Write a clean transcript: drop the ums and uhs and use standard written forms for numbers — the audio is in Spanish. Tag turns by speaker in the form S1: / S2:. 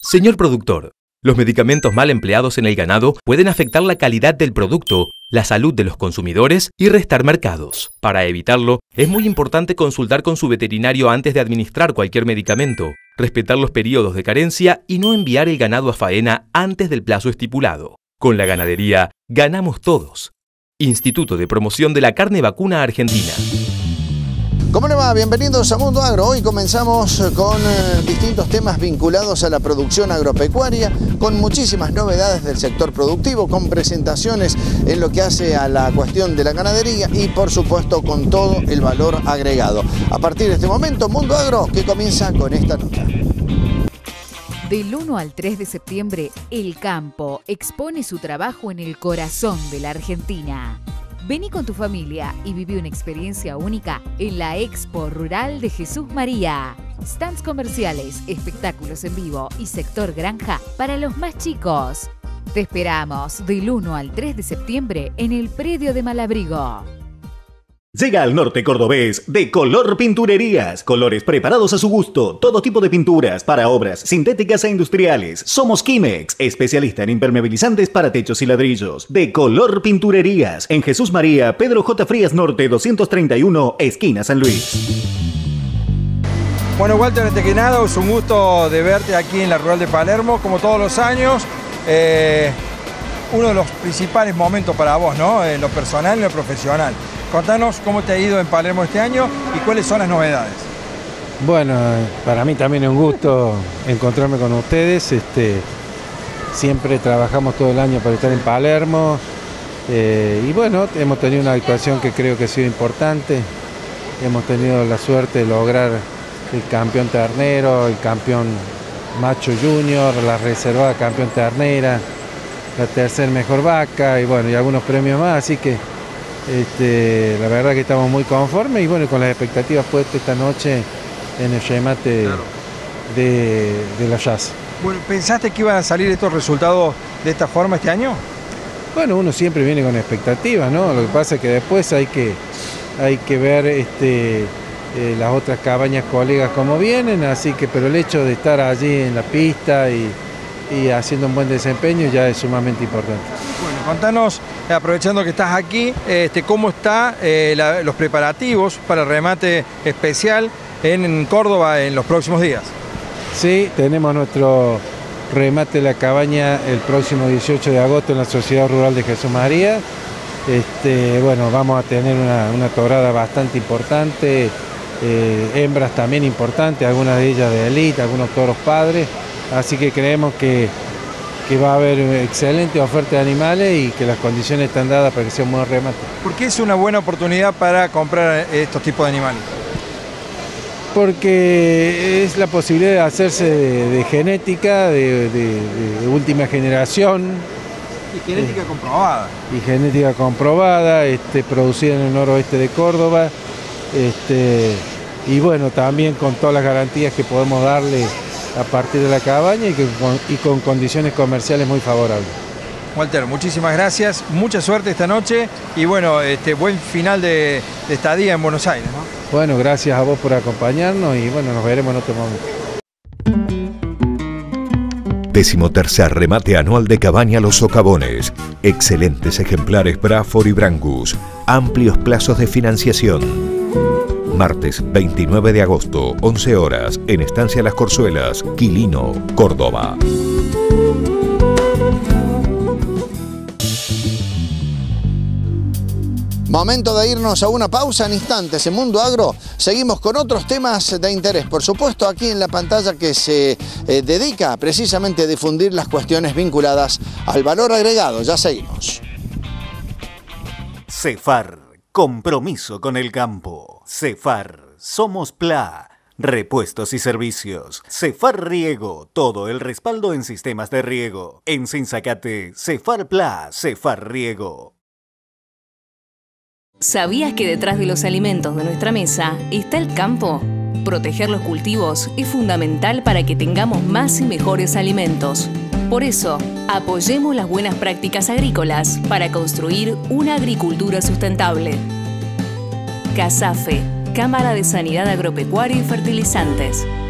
S1: Señor productor, los medicamentos mal empleados en el ganado pueden afectar la calidad del producto, la salud de los consumidores y restar mercados. Para evitarlo, es muy importante consultar con su veterinario antes de administrar cualquier medicamento, respetar los periodos de carencia y no enviar el ganado a faena antes del plazo estipulado. Con la ganadería, ganamos todos. Instituto de Promoción de la Carne Vacuna Argentina.
S2: ¿Cómo le va? Bienvenidos a Mundo Agro. Hoy comenzamos con distintos temas vinculados a la producción agropecuaria, con muchísimas novedades del sector productivo, con presentaciones en lo que hace a la cuestión de la ganadería y por supuesto con todo el valor agregado. A partir de este momento, Mundo Agro, que comienza con esta nota.
S3: Del 1 al 3 de septiembre, El Campo expone su trabajo en el corazón de la Argentina. Vení con tu familia y viví una experiencia única en la Expo Rural de Jesús María. Stands comerciales, espectáculos en vivo y sector granja para los más chicos. Te esperamos del 1 al 3 de septiembre en el predio de Malabrigo.
S4: Llega al norte cordobés de Color Pinturerías. Colores preparados a su gusto. Todo tipo de pinturas para obras sintéticas e industriales. Somos Kimex, especialista en impermeabilizantes para techos y ladrillos. De Color Pinturerías. En Jesús María, Pedro J. Frías Norte 231, esquina San Luis.
S5: Bueno, Walter, antes que nada, es un gusto de verte aquí en la Rural de Palermo, como todos los años. Uno de los principales momentos para vos, ¿no? En lo personal y en lo profesional. Contanos cómo te ha ido en Palermo este año y cuáles son las novedades.
S6: Bueno, para mí también es un gusto encontrarme con ustedes. Siempre trabajamos todo el año para estar en Palermo. Y bueno, hemos tenido una actuación que creo que ha sido importante. Hemos tenido la suerte de lograr el campeón ternero, el campeón macho junior, la reservada campeón ternera, la tercer mejor vaca y bueno, y algunos premios más, así que la verdad que estamos muy conformes y bueno, con las expectativas puestas esta noche en el remate de la Jazz.
S5: Bueno, ¿pensaste que iban a salir estos resultados de esta forma este año?
S6: Bueno, uno siempre viene con expectativas, ¿no? Lo que pasa es que después hay que ver las otras cabañas colegas cómo vienen, así que pero el hecho de estar allí en la pista y haciendo un buen desempeño ya es sumamente importante.
S5: Bueno, contanos, aprovechando que estás aquí, cómo están los preparativos para el remate especial en Córdoba en los próximos días.
S6: Sí, tenemos nuestro remate de la cabaña el próximo 18 de agosto en la Sociedad Rural de Jesús María. Bueno, vamos a tener una torada bastante importante, hembras también importantes, algunas de ellas de elite, algunos toros padres. Así que creemos que va a haber excelente oferta de animales y que las condiciones están dadas para que sea un buen remate.
S5: ¿Por qué es una buena oportunidad para comprar estos tipos de animales?
S6: Porque es la posibilidad de hacerse de genética de última generación.
S5: Y genética comprobada.
S6: Y genética comprobada, producida en el noroeste de Córdoba. Y bueno, también con todas las garantías que podemos darle a partir de la cabaña y con condiciones comerciales muy favorables.
S5: Walter, muchísimas gracias, mucha suerte esta noche y bueno, buen final de estadía en Buenos Aires, ¿no?
S6: Bueno, gracias a vos por acompañarnos y bueno, nos veremos en otro momento.
S7: 13º remate anual de Cabaña Los Socavones. Excelentes ejemplares Braford y Brangus. Amplios plazos de financiación. Martes 29 de agosto, 11 horas, en Estancia Las Corzuelas, Quilino, Córdoba.
S2: Momento de irnos a una pausa en instantes. En Mundo Agro seguimos con otros temas de interés. Por supuesto, aquí en la pantalla que se dedica precisamente a difundir las cuestiones vinculadas al valor agregado. Ya seguimos.
S4: Cefar, compromiso con el campo. Cefar, somos PLA, repuestos y servicios. Cefar Riego, todo el respaldo en sistemas de riego. En Sinzacate, Cefar PLA, Cefar Riego.
S8: ¿Sabías que detrás de los alimentos de nuestra mesa está el campo? Proteger los cultivos es fundamental para que tengamos más y mejores alimentos. Por eso, apoyemos las buenas prácticas agrícolas para construir una agricultura sustentable. CASAFE, Cámara de Sanidad Agropecuaria y Fertilizantes.